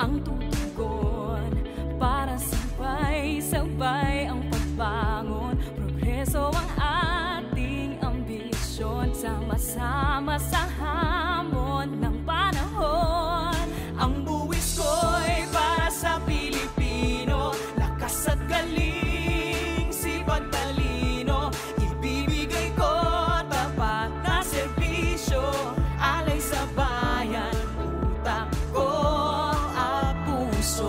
ang tutugon para sabay-sabay ang pagbangon. Progreso ang ating ambisyon, sama-sama sa hamon ng panahon. Ang buwis ko'y para sa Pilipino, lakas at galing, sipag talino, ibibigay ko tapat na serbisyo, alay sa bayan, utak ko at puso.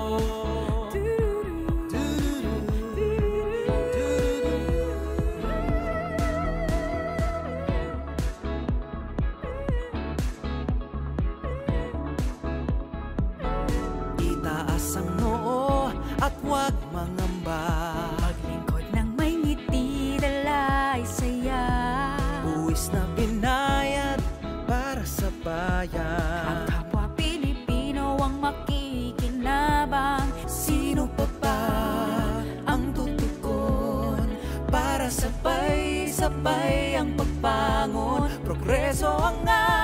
Itaas ang noo at huwag mangamba, Maglingkod ng may ngiti, dalay saya. buwis na binayad para sa Ang bayan. kapwa Pilipino ang makikinabang. Sino pa ba ang tutugon para sabay-sabay ang pagbangon? Progreso ang